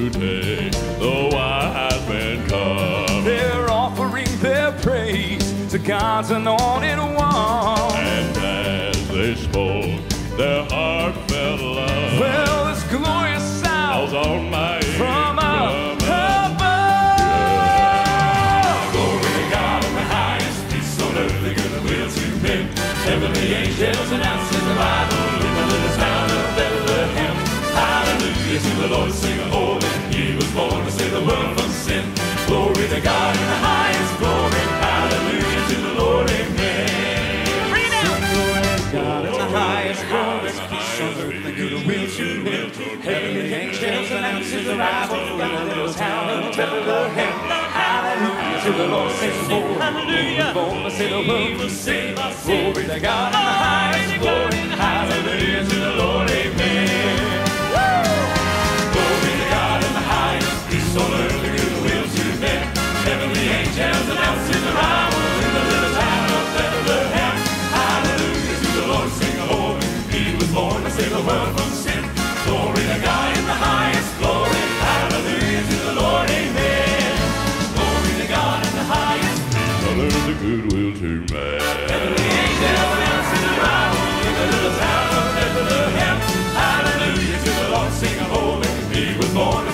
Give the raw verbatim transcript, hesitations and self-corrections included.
beauty, the wise men come. They're offering their praise to God's anointed one. And as they spoke, their heartfelt love, Well, this glorious sound was on my ear from above. Glory to God in the highest, peace on earth, the goodwill to men. Heavenly angels announce His arrival in the little town of Bethlehem. Hallelujah to the Lord, sing holy. He was born to save the world from sin. Glory to God in the highest, glory. Hallelujah to the Lord, amen. Bring it down. Glory to God in the highest, glory. Peace on earth, the goodwill to men. Heavenly angels announce His arrival in the little town of Bethlehem. Hallelujah to the Lord, sing holy. Hallelujah. Born to save the world from sin. Glory to God in the highest, glory. Hallelujah to the Lord, amen. Glory to God in the highest, peace on earth, the goodwill to men. Heavenly angels announce His arrival in the little town of Bethlehem. Hallelujah to the Lord, sing holy. He was born to save the world from sin. Glory to God in the highest, glory. Hallelujah to the Lord, amen. Glory to God in the highest, I learned the goodwill to man. heavenly angels announce His arrival in the little town of Bethlehem. Hallelujah to the Lord, sing holy. He was born